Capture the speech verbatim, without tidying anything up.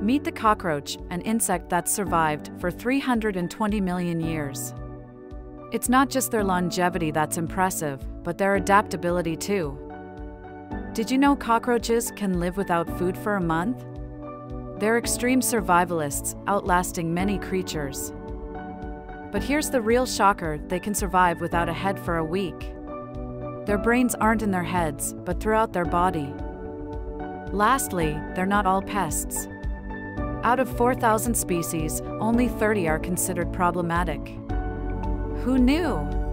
Meet the cockroach, an insect that's survived for three hundred twenty million years. It's not just their longevity that's impressive, but their adaptability too. Did you know cockroaches can live without food for a month? They're extreme survivalists, outlasting many creatures. But here's the real shocker: they can survive without a head for a week. Their brains aren't in their heads, but throughout their body. Lastly, they're not all pests. Out of four thousand species, only thirty are considered problematic. Who knew?